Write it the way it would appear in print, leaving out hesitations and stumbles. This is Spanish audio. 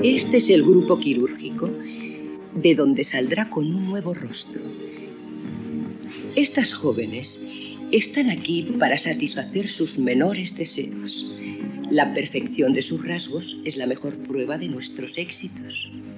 Este es el grupo quirúrgico, de donde saldrá con un nuevo rostro. Estas jóvenes están aquí para satisfacer sus menores deseos. La perfección de sus rasgos es la mejor prueba de nuestros éxitos.